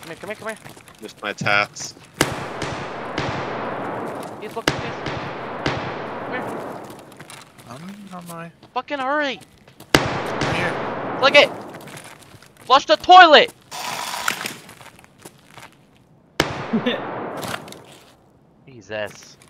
Come here. Missed my tats. He's looking, Come here. I'm on my... Fucking hurry! Right here. Click it! Flush the toilet! Jesus.